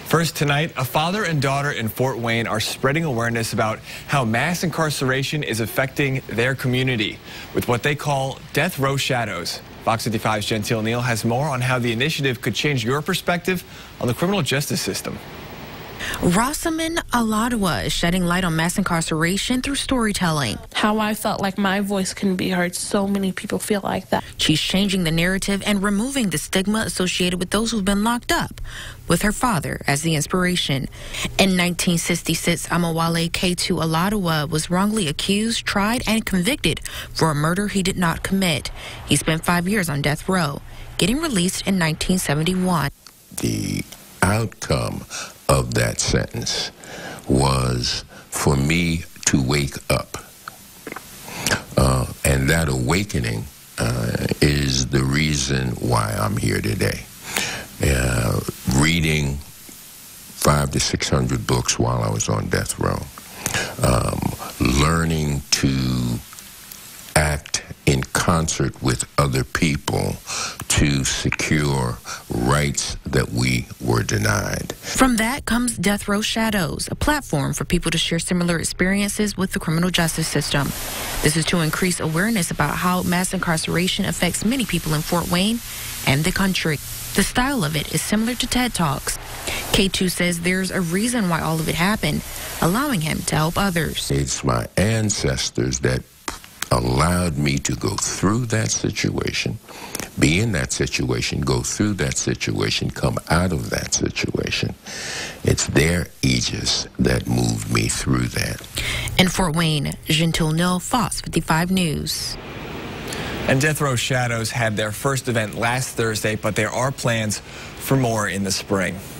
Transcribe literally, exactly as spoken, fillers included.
First tonight, a father and daughter in Fort Wayne are spreading awareness about how mass incarceration is affecting their community with what they call death row shadows. Fox fifty-five's Gentile Neal has more on how the initiative could change your perspective on the criminal justice system. Rosamond Aladwa is shedding light on mass incarceration through storytelling. How I felt like my voice couldn't be heard. So many people feel like that. She's changing the narrative and removing the stigma associated with those who've been locked up, with her father as the inspiration. In nineteen sixty-six, Amawale K two Aladwa was wrongly accused, tried, and convicted for a murder he did not commit. He spent five years on death row, getting released in nineteen seventy-one. The outcome of that sentence was for me to wake up. Uh, and that awakening uh, is the reason why I'm here today. Uh, reading five to six hundred books while I was on death row. Um, learning to act in concert with other people to secure rights that we were denied. From that comes Death Row Shadows, a platform for people to share similar experiences with the criminal justice system. This is to increase awareness about how mass incarceration affects many people in Fort Wayne and the country. The style of it is similar to TED Talks. K two says there's a reason why all of it happened, allowing him to help others. It's my ancestors that allowed me to go through that situation, be in that situation, go through that situation, come out of that situation. It's their aegis that moved me through that. In Fort Wayne, Gentile Neal, Fox fifty-five News. And Death Row Shadows had their first event last Thursday, but there are plans for more in the spring.